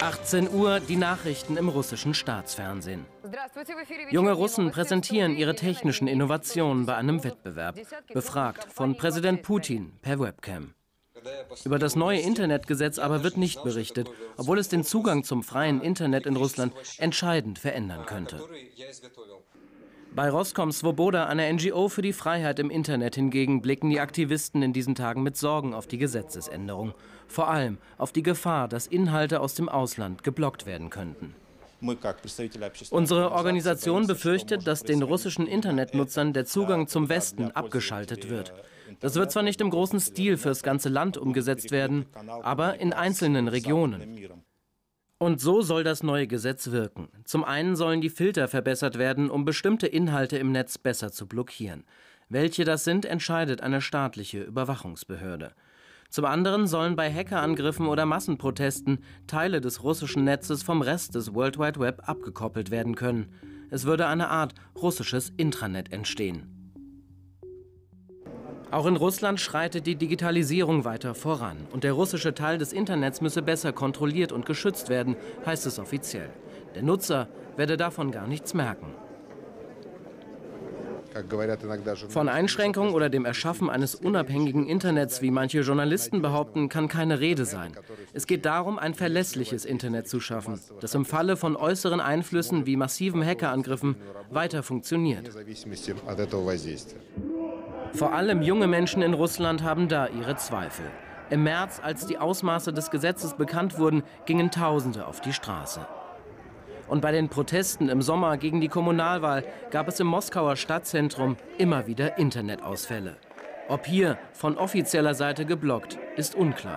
18 Uhr, die Nachrichten im russischen Staatsfernsehen. Junge Russen präsentieren ihre technischen Innovationen bei einem Wettbewerb, befragt von Präsident Putin per Webcam. Über das neue Internetgesetz aber wird nicht berichtet, obwohl es den Zugang zum freien Internet in Russland entscheidend verändern könnte. Bei Roskom Svoboda, einer NGO für die Freiheit im Internet hingegen, blicken die Aktivisten in diesen Tagen mit Sorgen auf die Gesetzesänderung. Vor allem auf die Gefahr, dass Inhalte aus dem Ausland geblockt werden könnten. Unsere Organisation befürchtet, dass den russischen Internetnutzern der Zugang zum Westen abgeschaltet wird. Das wird zwar nicht im großen Stil fürs ganze Land umgesetzt werden, aber in einzelnen Regionen. Und so soll das neue Gesetz wirken. Zum einen sollen die Filter verbessert werden, um bestimmte Inhalte im Netz besser zu blockieren. Welche das sind, entscheidet eine staatliche Überwachungsbehörde. Zum anderen sollen bei Hackerangriffen oder Massenprotesten Teile des russischen Netzes vom Rest des World Wide Web abgekoppelt werden können. Es würde eine Art russisches Intranet entstehen. Auch in Russland schreitet die Digitalisierung weiter voran. Und der russische Teil des Internets müsse besser kontrolliert und geschützt werden, heißt es offiziell. Der Nutzer werde davon gar nichts merken. Von Einschränkungen oder dem Erschaffen eines unabhängigen Internets, wie manche Journalisten behaupten, kann keine Rede sein. Es geht darum, ein verlässliches Internet zu schaffen, das im Falle von äußeren Einflüssen wie massiven Hackerangriffen weiter funktioniert. Vor allem junge Menschen in Russland haben da ihre Zweifel. Im März, als die Ausmaße des Gesetzes bekannt wurden, gingen Tausende auf die Straße. Und bei den Protesten im Sommer gegen die Kommunalwahl gab es im Moskauer Stadtzentrum immer wieder Internetausfälle. Ob hier von offizieller Seite geblockt, ist unklar.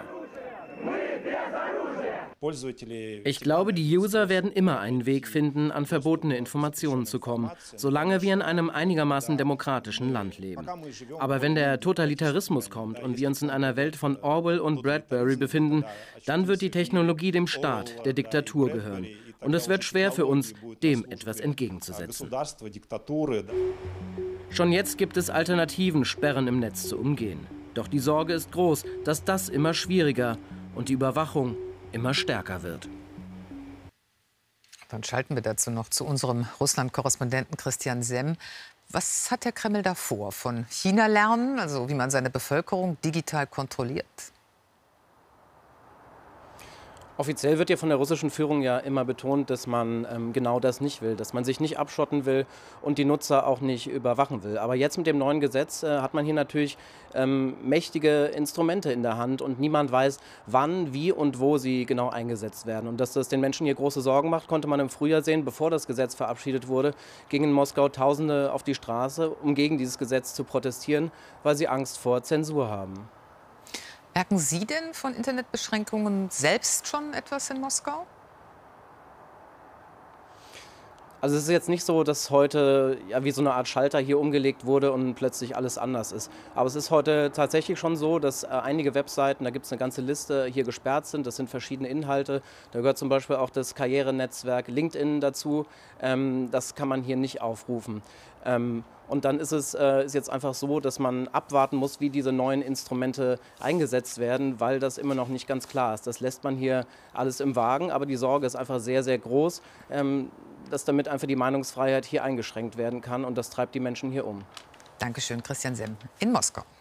Ich glaube, die User werden immer einen Weg finden, an verbotene Informationen zu kommen, solange wir in einem einigermaßen demokratischen Land leben. Aber wenn der Totalitarismus kommt und wir uns in einer Welt von Orwell und Bradbury befinden, dann wird die Technologie dem Staat, der Diktatur gehören. Und es wird schwer für uns, dem etwas entgegenzusetzen. Schon jetzt gibt es Alternativen, Sperren im Netz zu umgehen. Doch die Sorge ist groß, dass das immer schwieriger und die Überwachung immer stärker wird. Dann schalten wir dazu noch zu unserem Russland-Korrespondenten Christian Semm. Was hat der Kreml da vor? Von China lernen, also wie man seine Bevölkerung digital kontrolliert? Offiziell wird ja von der russischen Führung ja immer betont, dass man genau das nicht will, dass man sich nicht abschotten will und die Nutzer auch nicht überwachen will. Aber jetzt mit dem neuen Gesetz hat man hier natürlich mächtige Instrumente in der Hand und niemand weiß, wann, wie und wo sie genau eingesetzt werden. Und dass das den Menschen hier große Sorgen macht, konnte man im Frühjahr sehen, bevor das Gesetz verabschiedet wurde, gingen in Moskau Tausende auf die Straße, um gegen dieses Gesetz zu protestieren, weil sie Angst vor Zensur haben. Merken Sie denn von Internetbeschränkungen selbst schon etwas in Moskau? Also es ist jetzt nicht so, dass heute ja wie so eine Art Schalter hier umgelegt wurde und plötzlich alles anders ist. Aber es ist heute tatsächlich schon so, dass einige Webseiten, da gibt es eine ganze Liste, hier gesperrt sind. Das sind verschiedene Inhalte. Da gehört zum Beispiel auch das Karrierenetzwerk LinkedIn dazu. Das kann man hier nicht aufrufen. Und dann ist jetzt einfach so, dass man abwarten muss, wie diese neuen Instrumente eingesetzt werden, weil das immer noch nicht ganz klar ist. Das lässt man hier alles im Wagen, aber die Sorge ist einfach sehr, sehr groß, dass damit einfach die Meinungsfreiheit hier eingeschränkt werden kann und das treibt die Menschen hier um. Dankeschön, Christian Semm in Moskau.